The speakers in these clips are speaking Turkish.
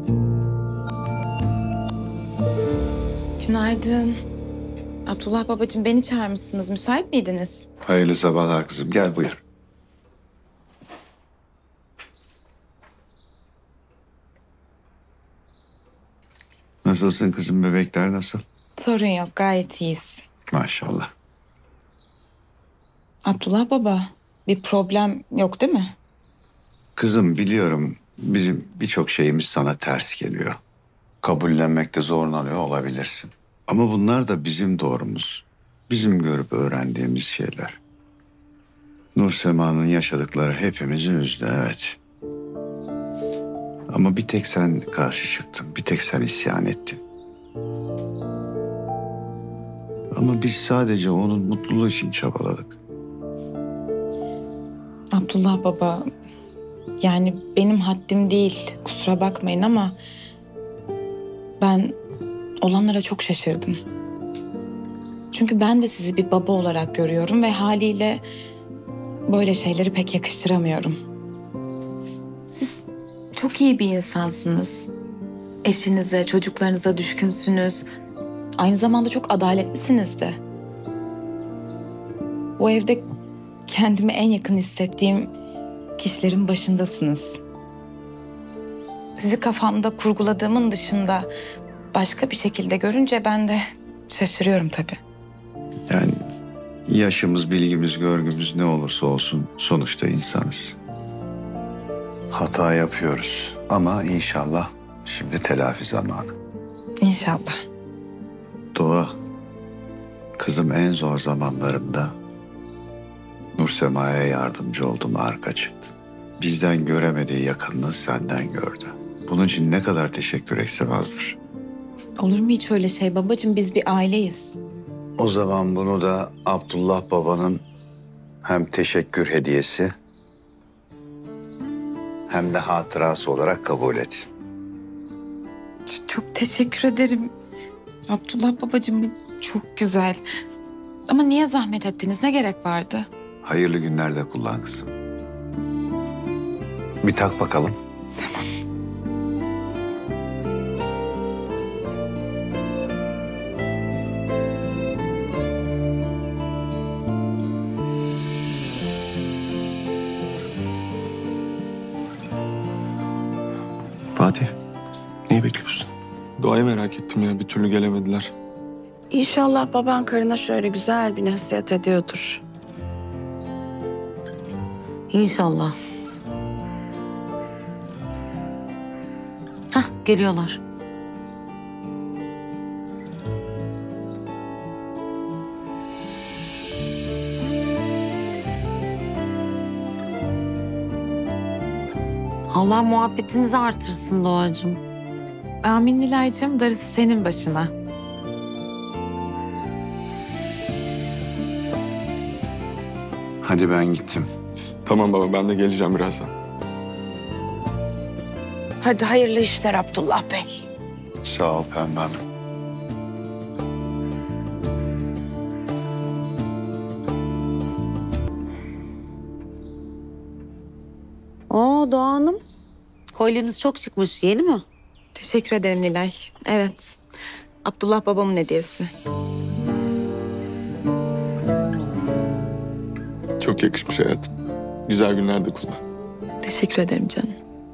Günaydın. Abdullah babacığım, beni çağırmışsınız. Müsait miydiniz? Hayırlı sabahlar kızım. Gel buyur. Nasılsın kızım? Bebekler nasıl? Sorun yok, gayet iyiyiz. Maşallah. Abdullah baba, bir problem yok değil mi? Kızım biliyorum bizim birçok şeyimiz sana ters geliyor. Kabullenmekte zorlanıyor olabilirsin. Ama bunlar da bizim doğrumuz. Bizim görüp öğrendiğimiz şeyler. Nur Sema'nın yaşadıkları hepimizi üzdü, evet. Ama bir tek sen karşı çıktın. Bir tek sen isyan ettin. Ama biz sadece onun mutluluğu için çabaladık. Abdullah baba, yani benim haddim değil. Kusura bakmayın ama ben olanlara çok şaşırdım. Çünkü ben de sizi bir baba olarak görüyorum ve haliyle böyle şeyleri pek yakıştıramıyorum. Siz çok iyi bir insansınız. Eşinize, çocuklarınıza düşkünsünüz. Aynı zamanda çok adaletlisiniz de. Bu evde kendimi en yakın hissettiğim kişilerin başındasınız. Sizi kafamda kurguladığımın dışında başka bir şekilde görünce ben de şaşırıyorum tabii. Yani yaşımız, bilgimiz, görgümüz ne olursa olsun sonuçta insanız. Hata yapıyoruz ama inşallah şimdi telafi zamanı. İnşallah. Doğa, kızım en zor zamanlarında Nur Sema'ya yardımcı oldun, arka çıktın. Bizden göremediği yakınlığı senden gördü. Bunun için ne kadar teşekkür etsem azdır. Olur mu hiç öyle şey babacığım? Biz bir aileyiz. O zaman bunu da Abdullah babanın hem teşekkür hediyesi hem de hatırası olarak kabul et. Çok teşekkür ederim. Abdullah babacığım, bu çok güzel. Ama niye zahmet ettiniz? Ne gerek vardı? Hayırlı günlerde kullan kızım. Bir tak bakalım. Tamam. Fatih, neyi bekliyorsun? Doğayı merak ettim ya. Bir türlü gelemediler. İnşallah baban karına şöyle güzel bir nasihat ediyordur. İnşallah. Hah, geliyorlar. Allah muhabbetinizi artırsın Doğacığım. Amin Nilay'cığım, darısı senin başına. Hadi ben gittim. Tamam baba, ben de geleceğim birazdan. Hadi hayırlı işler Abdullah Bey. Sağ ol Pembe Hanım. Oo Doğa Hanım, kolyeniz çok çıkmış. Yeni mi? Teşekkür ederim Nilay. Evet. Abdullah babamın hediyesi. Çok yakışmış hayatım. Güzel günlerde kullan. Teşekkür ederim canım.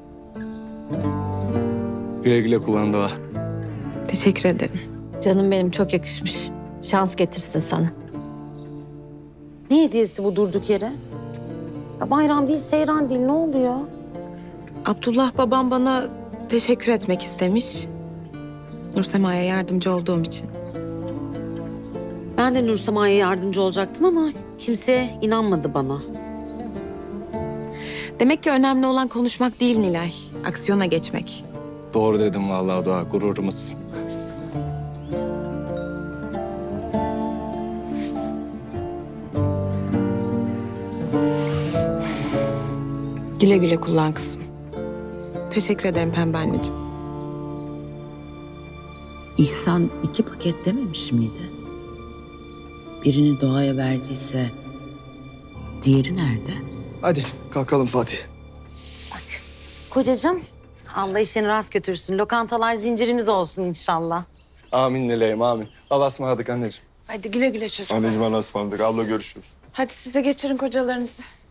Güle güle kullan Doğa. Teşekkür ederim. Canım benim, çok yakışmış. Şans getirsin sana. Ne hediyesi bu durduk yere? Ya bayram değil, seyran değil. Ne oluyor? Abdullah babam bana teşekkür etmek istemiş. Nursema'ya yardımcı olduğum için. Ben de Nursema'ya yardımcı olacaktım ama kimse inanmadı bana. Demek ki önemli olan konuşmak değil Nilay. Aksiyona geçmek. Doğru dedim vallahi Doğa, gururumuz. Güle güle kullan kızım. Teşekkür ederim Pembe anneciğim. İhsan 2 paket dememiş miydi? Birini Doğa'ya verdiyse diğeri nerede? Hadi kalkalım Fatih. Kocacığım, Allah işini rast götürsün. Lokantalar zincirimiz olsun inşallah. Amin Nilay'ım amin. Allah'a ısmarladık anneciğim. Hadi güle güle çocuklar. Anneciğim Allah'a ısmarladık. Abla görüşürüz. Hadi siz de geçirin kocalarınızı.